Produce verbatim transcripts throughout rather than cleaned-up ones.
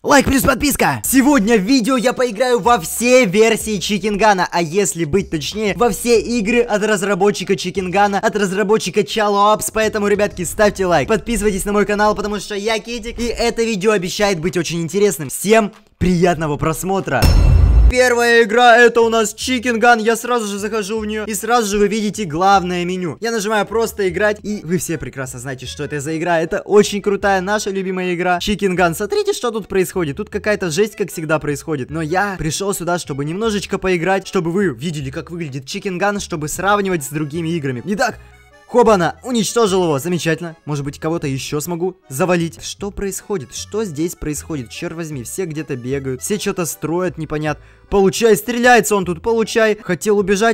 Лайк плюс подписка! Сегодня в видео я поиграю во все версии Chicken Gun, а если быть точнее, во все игры от разработчика Chicken Gun, от разработчика Chalo Apps. Поэтому, ребятки, ставьте лайк, подписывайтесь на мой канал, потому что я Китик, и это видео обещает быть очень интересным. Всем приятного просмотра! Первая игра, это у нас Chicken Gun. Я сразу же захожу в нее, и сразу же вы видите главное меню. Я нажимаю просто играть, и вы все прекрасно знаете, что это за игра. Это очень крутая наша любимая игра Chicken Gun. Смотрите, что тут происходит. Тут какая-то жесть, как всегда, происходит. Но я пришел сюда, чтобы немножечко поиграть, чтобы вы видели, как выглядит Chicken Gun, чтобы сравнивать с другими играми. Итак, хобана, уничтожил его, замечательно. Может быть, кого-то еще смогу завалить. Что происходит? Что здесь происходит? Черт возьми, все где-то бегают, все что-то строят, непонятно. Получай, стреляется он тут, получай. Хотел убежать.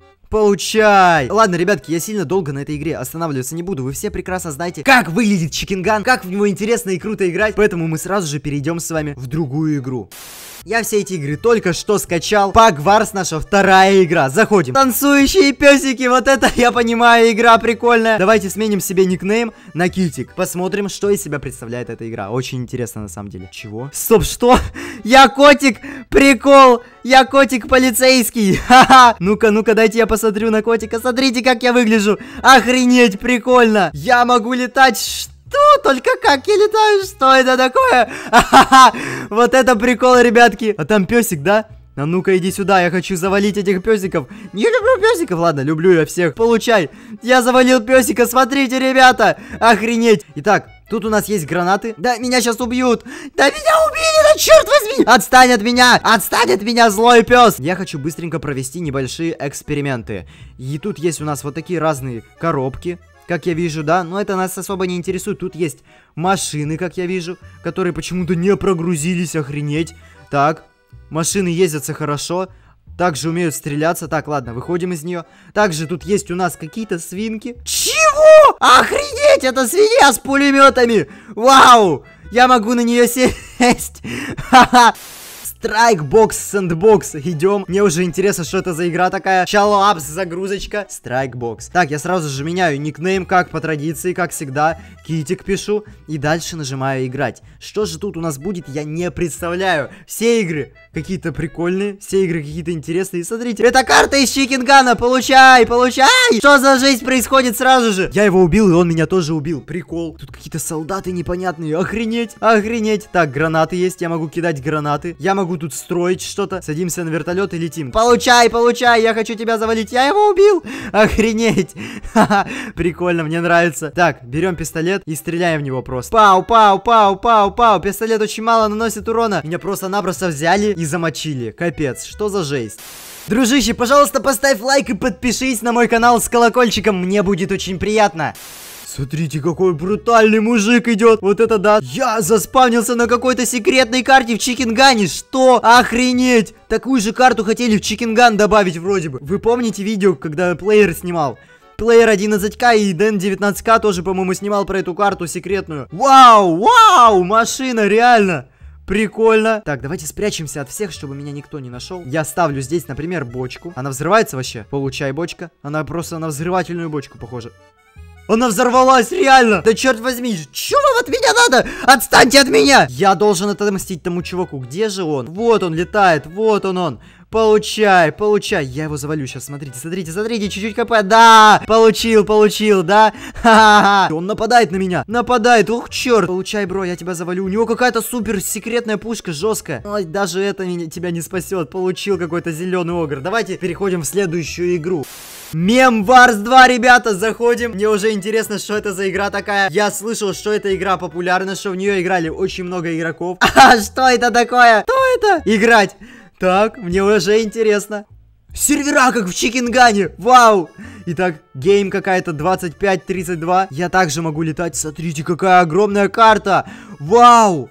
Получай! Ладно, ребятки, я сильно долго на этой игре останавливаться не буду. Вы все прекрасно знаете, как выглядит Chicken Gun, как в него интересно и круто играть. Поэтому мы сразу же перейдем с вами в другую игру. Я все эти игры только что скачал. Pug Wars, наша вторая игра. Заходим. Танцующие песики, вот это, я понимаю, игра прикольная. Давайте сменим себе никнейм на Китик. Посмотрим, что из себя представляет эта игра. Очень интересно на самом деле. Чего? Стоп, что? Я котик! Прикол! Я котик полицейский! Ха-ха! Ну-ка, ну-ка, дайте я посмотрю на котика. Смотрите, как я выгляжу. Охренеть, прикольно! Я могу летать. Что? Только как я летаю? Что это такое? Ха-ха-ха! Вот это прикол, ребятки. А там песик, да? А ну-ка, иди сюда, я хочу завалить этих песиков. Не люблю песиков, ладно, люблю я всех. Получай. Я завалил песика, смотрите, ребята. Охренеть. Итак, тут у нас есть гранаты. Да, меня сейчас убьют. Да, меня убили, да черт возьми. Отстань от меня, отстань от меня, злой пес. Я хочу быстренько провести небольшие эксперименты. И тут есть у нас вот такие разные коробки, как я вижу, да, но это нас особо не интересует. Тут есть машины, как я вижу, которые почему-то не прогрузились, охренеть. Так, машины ездятся хорошо, также умеют стреляться. Так, ладно, выходим из нее. Также тут есть у нас какие-то свинки. Чего? Охренеть, это свинья с пулеметами. Вау, я могу на нее сесть. Ха-ха. Страйкбокс, сэндбокс, идем. Мне уже интересно, что это за игра такая. Chalo Apps, загрузочка. Страйкбокс. Так, я сразу же меняю никнейм, как по традиции, как всегда. Китик пишу. И дальше нажимаю играть. Что же тут у нас будет, я не представляю. Все игры какие-то прикольные, все игры какие-то интересные. Смотрите, это карта из Chicken Gun. Получай, получай. Что за жизнь происходит сразу же? Я его убил, и он меня тоже убил. Прикол. Тут какие-то солдаты непонятные. Охренеть, охренеть. Так, гранаты есть, я могу кидать гранаты. Я могу тут строить что-то. Садимся на вертолет и летим. Получай, получай, я хочу тебя завалить. Я его убил. Охренеть. Ха-ха, прикольно, мне нравится. Так, берем пистолет и стреляем в него просто. Пау, пау, пау, пау, пау. Пистолет очень мало наносит урона. Меня просто-напросто взяли и замочили. Капец, что за жесть. Дружище, пожалуйста, поставь лайк и подпишись на мой канал с колокольчиком. Мне будет очень приятно. Смотрите, какой брутальный мужик идет. Вот это да. Я заспавнился на какой-то секретной карте в Chicken Gun. Что? Охренеть. Такую же карту хотели в Chicken Gun добавить вроде бы. Вы помните видео, когда плеер снимал? Плеер одиннадцать ка и Дэн девятнадцать ка тоже, по-моему, снимал про эту карту секретную. Вау, вау, машина, реально. Прикольно. Так, давайте спрячемся от всех, чтобы меня никто не нашел. Я ставлю здесь, например, бочку. Она взрывается вообще? Получай, бочка. Она просто на взрывательную бочку похожа. Она взорвалась, реально! Да черт возьми, что вам от меня надо? Отстаньте от меня! Я должен отомстить тому чуваку. Где же он? Вот он летает, вот он он. Получай, получай. Я его завалю сейчас, смотрите, смотрите, смотрите, чуть-чуть КП. Да, получил, получил, да? Ха-ха-ха. Он нападает на меня, нападает, ух, черт. Получай, бро, я тебя завалю. У него какая-то супер секретная пушка, жесткая. Ой, даже это меня, тебя не спасет. Получил какой-то зеленый огр. Давайте переходим в следующую игру. Мем Варс два, ребята, заходим. Мне уже интересно, что это за игра такая. Я слышал, что эта игра популярна, что в нее играли очень много игроков. А что это такое? Что это? Играть. Так, мне уже интересно. Сервера, как в Chicken Gun. Вау. Итак, гейм какая-то двадцать пять тридцать два. Я также могу летать. Смотрите, какая огромная карта. Вау.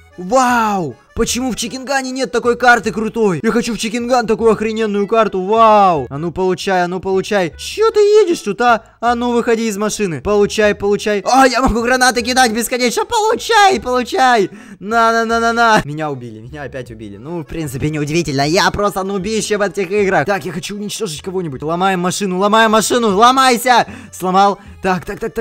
Вау. Почему в Chicken Gun нет такой карты крутой? Я хочу в Chicken Gun такую охрененную карту. Вау. А ну получай, а ну получай. Чё ты едешь тут, а? А ну выходи из машины. Получай, получай. А, я могу гранаты кидать бесконечно. Получай, получай. На-на-на-на-на. Меня убили, меня опять убили. Ну, в принципе, неудивительно. Я просто нубище в этих играх. Так, я хочу уничтожить кого-нибудь. Ломаем машину, ломаем машину. Ломайся. Сломал. Так, так, так, так, так.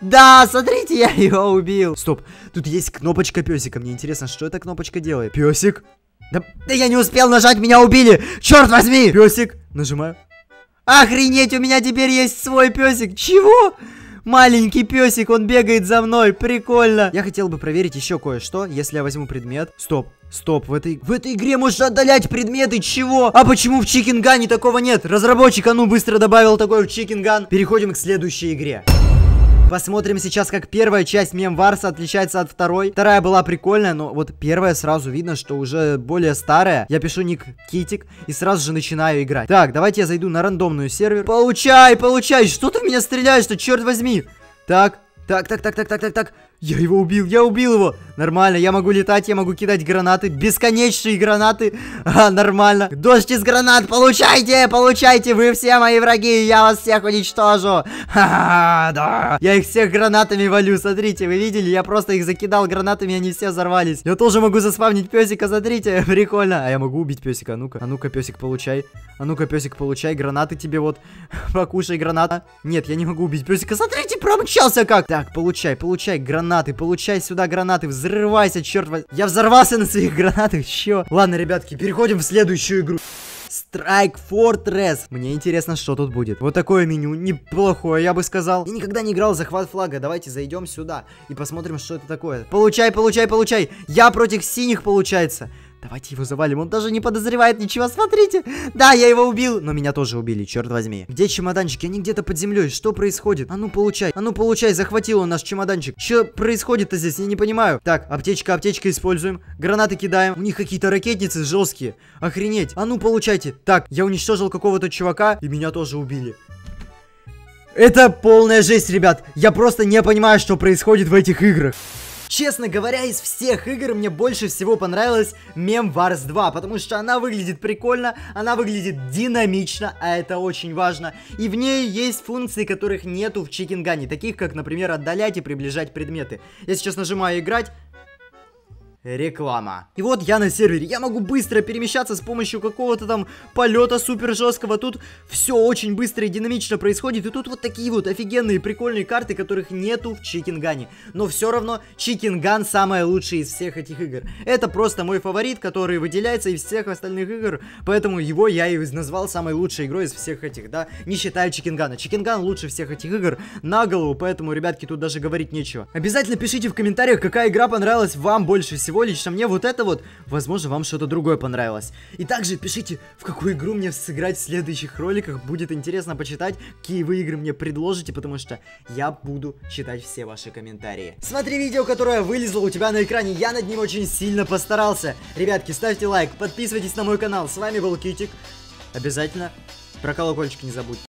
Да, смотрите, я его убил. Стоп, тут есть кнопочка песика. Мне интересно, что эта кнопочка делает. Песик. Да, да я не успел нажать, меня убили. Черт возьми. Песик. Нажимаю. Охренеть, у меня теперь есть свой песик. Чего? Маленький песик, он бегает за мной. Прикольно. Я хотел бы проверить еще кое-что. Если я возьму предмет. Стоп. Стоп, в этой, в этой игре можно отдалять предметы, чего? А почему в Chicken Gun такого нет? Разработчик, а ну быстро добавил такой в Chicken Gun. Переходим к следующей игре. Посмотрим сейчас, как первая часть Мем Варса отличается от второй. Вторая была прикольная, но вот первая сразу видно, что уже более старая. Я пишу ник Китик и сразу же начинаю играть. Так, давайте я зайду на рандомную сервер. Получай, получай, что ты в меня стреляешь-то, черт возьми. Так, так, так, так, так, так, так, так. Я его убил, я убил его. Нормально, я могу летать, я могу кидать гранаты. Бесконечные гранаты. А, нормально. Дождь из гранат, получайте, получайте. Вы все мои враги, я вас всех уничтожу. Ха-ха, да. Я их всех гранатами валю, смотрите, вы видели? Я просто их закидал гранатами, они все взорвались. Я тоже могу заспавнить песика, смотрите, прикольно. А я могу убить песика, а ну-ка. А ну-ка, песик, получай. А ну-ка, песик, получай. Гранаты тебе вот. Покушай граната. Нет, я не могу убить песика. Смотрите, промчался как. Так, получай, получай гранаты. Получай сюда гранаты, взрывайся, черт возьми. Я взорвался на своих гранатах, чё? Ладно, ребятки, переходим в следующую игру. Strike Fortress. Мне интересно, что тут будет. Вот такое меню, неплохое, я бы сказал. Я никогда не играл в захват флага. Давайте зайдем сюда и посмотрим, что это такое. Получай, получай, получай. Я против синих, получается. Давайте его завалим, он даже не подозревает ничего, смотрите. Да, я его убил, но меня тоже убили, черт возьми. Где чемоданчики? Они где-то под землей, что происходит? А ну получай, а ну получай, захватил он наш чемоданчик. Что происходит-то здесь, я не понимаю. Так, аптечка, аптечка используем, гранаты кидаем. У них какие-то ракетницы жесткие, охренеть. А ну получайте. Так, я уничтожил какого-то чувака, и меня тоже убили. Это полная жесть, ребят. Я просто не понимаю, что происходит в этих играх. Честно говоря, из всех игр мне больше всего понравилась Мем Варс два, потому что она выглядит прикольно, она выглядит динамично, а это очень важно. И в ней есть функции, которых нету в Chicken Gun, таких как, например, отдалять и приближать предметы. Я сейчас нажимаю играть. Реклама. И вот я на сервере, я могу быстро перемещаться с помощью какого-то там полета супер жесткого. Тут все очень быстро и динамично происходит. И тут вот такие вот офигенные прикольные карты, которых нету в Chicken Gun. Но все равно Chicken Gun самая лучшая из всех этих игр. Это просто мой фаворит, который выделяется из всех остальных игр. Поэтому его я и назвал самой лучшей игрой из всех этих, да, не считая Chicken Gun. Chicken Gun лучше всех этих игр на голову, поэтому, ребятки, тут даже говорить нечего. Обязательно пишите в комментариях, какая игра понравилась вам больше всего. Лично мне вот это вот, возможно, вам что-то другое понравилось. И также пишите, в какую игру мне сыграть в следующих роликах. Будет интересно почитать, какие вы игры мне предложите, потому что я буду читать все ваши комментарии. Смотри видео, которое вылезло у тебя на экране, я над ним очень сильно постарался. Ребятки, ставьте лайк, подписывайтесь на мой канал. С вами был Китик. Обязательно про колокольчик не забудь.